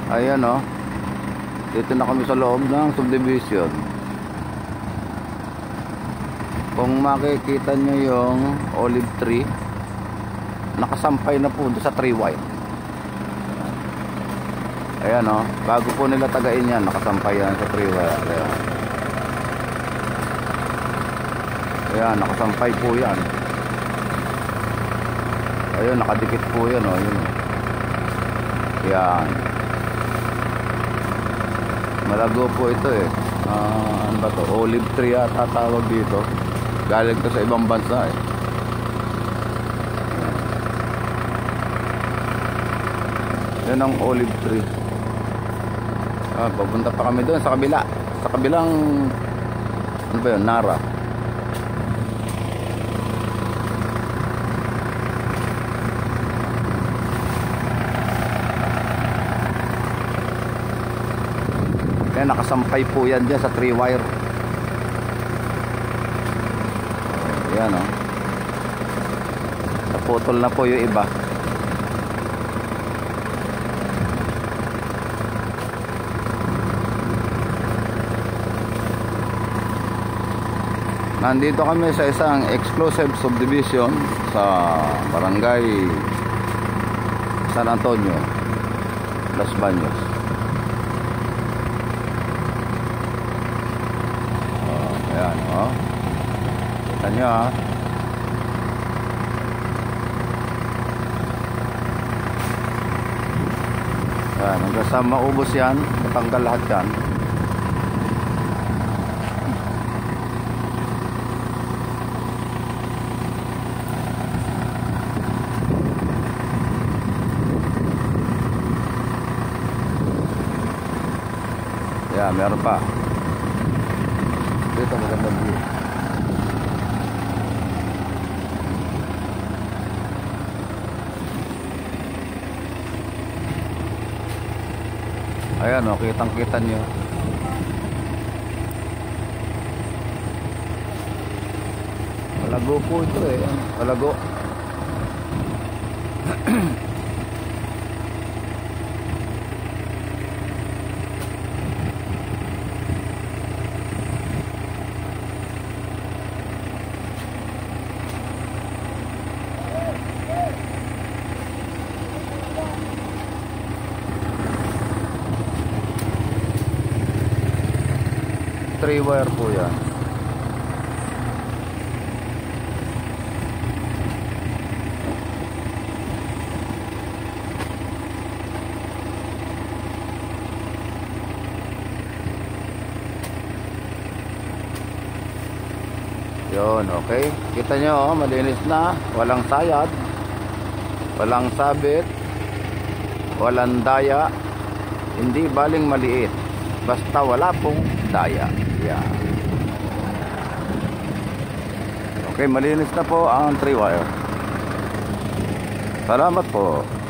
Ayan o. Dito na kami sa loob ng subdivision. Kung makikita nyo yung olive tree, nakasampay na po sa tree wire. Ayan o. Bago po nila tagain yan, nakasampay yan sa tree wire. Ayan, nakasampay po yan. Ayun, nakadikit po yan o. Ayan. Malago po ito eh. Ano ba to? Olive tree yata tawag dito. Galing to sa ibang bansa eh. Yan ang olive tree. Papunta pa kami doon sa kabila. Sa kabilang ano ba yun? Nara. Yan, nakasampay po yan dyan sa tree wire. Yan o. Naputol na po yung iba. Nandito kami sa isang exclusive subdivision sa Barangay San Antonio, Los Baños. Ayan o. Kita nyo ha. Ayan, hanggang sa maubos yan, matanggal lahat yan. Ayan, meron pa. Dito magandang view. Ayan o, kitang-kita nyo. Malago po ito eh. Malago. Tree wire po yan. Yun, okay. Kita nyo, malinis na. Walang sayad, walang sabit, walang daya. Hindi baling maliit, basta wala pong daya. Yeah. Okay, malinis na po ang tree wire. Salamat po.